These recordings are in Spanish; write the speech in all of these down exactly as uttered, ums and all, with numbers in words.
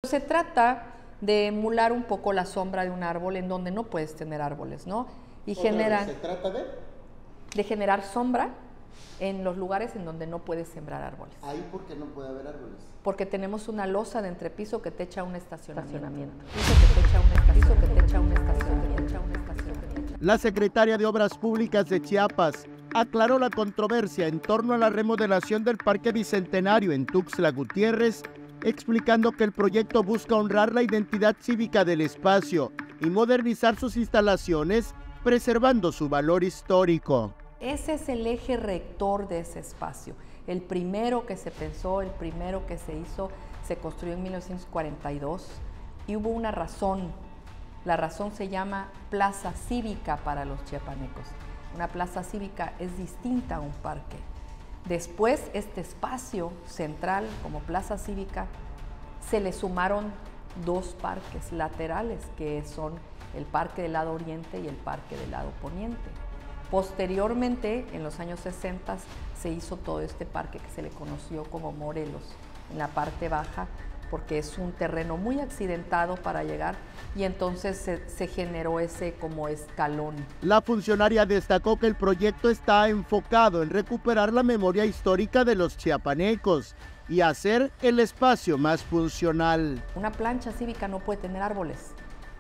Se trata de emular un poco la sombra de un árbol en donde no puedes tener árboles, ¿no? Y generan, ¿Se trata de? de generar sombra en los lugares en donde no puedes sembrar árboles. ¿Ahí por qué no puede haber árboles? Porque tenemos una losa de entrepiso que te echa un estacionamiento. Piso que te echa un estacionamiento. Piso que te echa un estacionamiento. La secretaria de Obras Públicas de Chiapas aclaró la controversia en torno a la remodelación del Parque Bicentenario en Tuxtla Gutiérrez, explicando que el proyecto busca honrar la identidad cívica del espacio y modernizar sus instalaciones, preservando su valor histórico. Ese es el eje rector de ese espacio. El primero que se pensó, el primero que se hizo, se construyó en mil novecientos cuarenta y dos y hubo una razón. La razón se llama Plaza Cívica para los chiapanecos. Una plaza cívica es distinta a un parque. Después, este espacio central como plaza cívica, se le sumaron dos parques laterales, que son el parque del lado oriente y el parque del lado poniente. Posteriormente, en los años sesenta, se hizo todo este parque que se le conoció como Morelos, en la parte baja, porque es un terreno muy accidentado para llegar y entonces se, se generó ese como escalón. La funcionaria destacó que el proyecto está enfocado en recuperar la memoria histórica de los chiapanecos y hacer el espacio más funcional. Una plancha cívica no puede tener árboles.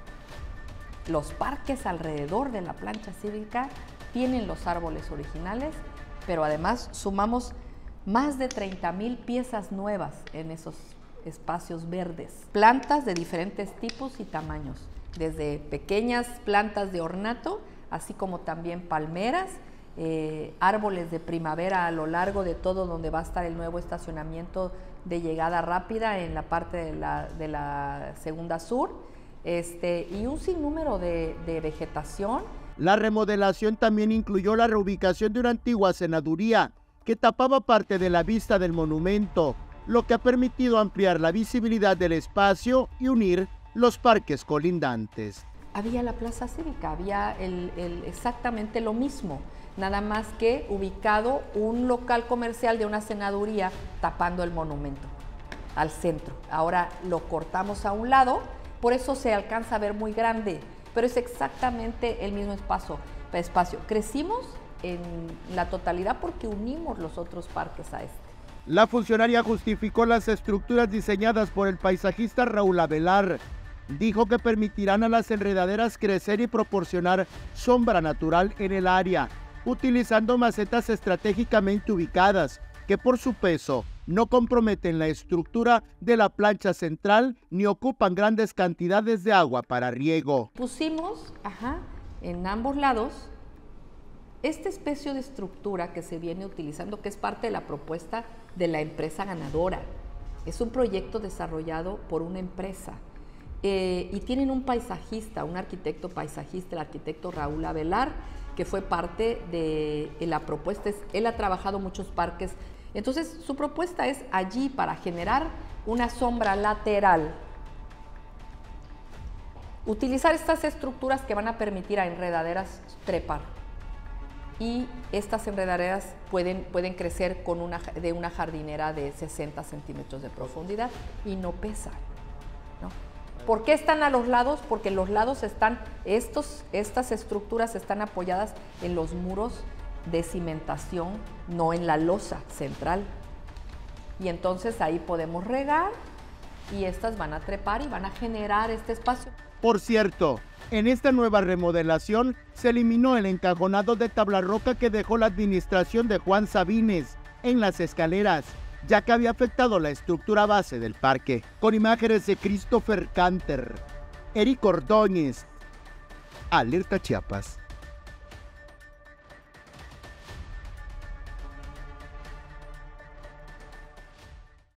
Los parques alrededor de la plancha cívica tienen los árboles originales, pero además sumamos más de treinta mil piezas nuevas en esos espacios verdes. Plantas de diferentes tipos y tamaños, desde pequeñas plantas de ornato, así como también palmeras, eh, árboles de primavera a lo largo de todo donde va a estar el nuevo estacionamiento de llegada rápida en la parte de la, de la segunda sur, este, y un sinnúmero de, de vegetación. La remodelación también incluyó la reubicación de una antigua senaduría que tapaba parte de la vista del monumento, lo que ha permitido ampliar la visibilidad del espacio y unir los parques colindantes. Había la plaza cívica, había el, el, exactamente lo mismo, nada más que ubicado un local comercial de una senaduría tapando el monumento al centro. Ahora lo cortamos a un lado, por eso se alcanza a ver muy grande, pero es exactamente el mismo espacio. espacio. Crecimos en la totalidad porque unimos los otros parques a este. La funcionaria justificó las estructuras diseñadas por el paisajista Raúl Avelar. Dijo que permitirán a las enredaderas crecer y proporcionar sombra natural en el área, utilizando macetas estratégicamente ubicadas, que por su peso no comprometen la estructura de la plancha central ni ocupan grandes cantidades de agua para riego. Pusimos, ajá, en ambos lados, esta especie de estructura que se viene utilizando, que es parte de la propuesta de la empresa ganadora. Es un proyecto desarrollado por una empresa eh, y tienen un paisajista, un arquitecto paisajista, el arquitecto Raúl Avelar, que fue parte de, de la propuesta. Él ha trabajado muchos parques, entonces su propuesta es allí para generar una sombra lateral. Utilizar estas estructuras que van a permitir a enredaderas trepar. Y estas enredaderas pueden, pueden crecer con una, de una jardinera de sesenta centímetros de profundidad y no pesan, ¿no? ¿Por qué están a los lados? Porque los lados están, estos, estas estructuras están apoyadas en los muros de cimentación, no en la losa central. Y entonces ahí podemos regar y estas van a trepar y van a generar este espacio. Por cierto, en esta nueva remodelación se eliminó el encajonado de tabla roca que dejó la administración de Juan Sabines en las escaleras, ya que había afectado la estructura base del parque. Con imágenes de Christopher Canter, Eric Ordóñez, Alerta Chiapas.